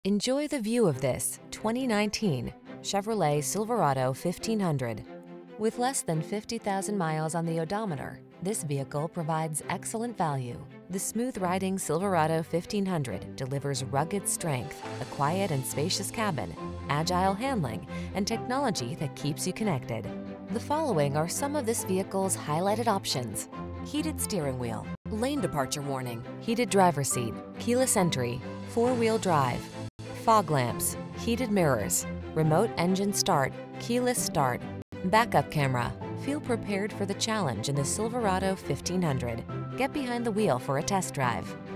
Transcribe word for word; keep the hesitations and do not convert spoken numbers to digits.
Enjoy the view of this twenty nineteen Chevrolet Silverado fifteen hundred. With less than fifty thousand miles on the odometer, this vehicle provides excellent value. The smooth-riding Silverado fifteen hundred delivers rugged strength, a quiet and spacious cabin, agile handling, and technology that keeps you connected. The following are some of this vehicle's highlighted options: heated steering wheel, lane departure warning, heated driver's seat, keyless entry, four-wheel drive, fog lamps, heated mirrors, remote engine start, keyless start, backup camera. Feel prepared for the challenge in the Silverado fifteen hundred. Get behind the wheel for a test drive.